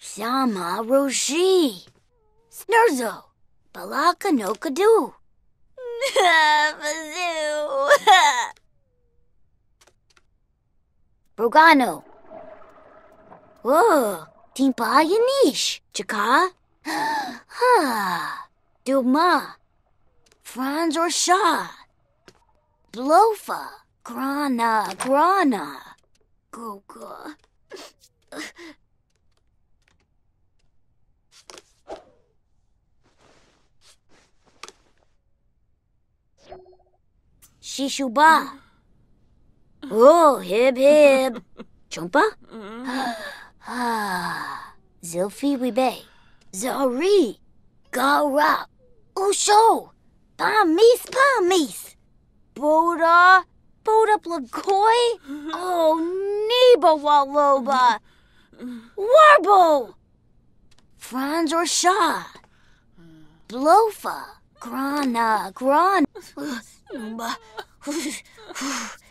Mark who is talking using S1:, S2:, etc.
S1: Sama Roshi. Snurzo. Balaka no Kadu. Bazoo. Brogano. Whoa. Timpa Yanish. Chaka. Ha. Duma. Franz or Shah. Blofa. Grana. Goga. Shishuba. Oh, hib. Chumpa? Zilfi Wibe. Zari. Gara. Usho. Pamis. Boda Plagoi. Oh, Neba Waloba. Warbo. Franz or Shah. Blofa. Grana.